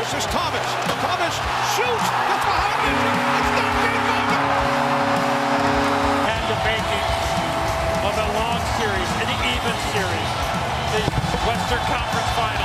This is Thomas. Thomas shoots. Gets behind it. It's not getting over. And the making of a long series, an even series. The Western Conference Finals.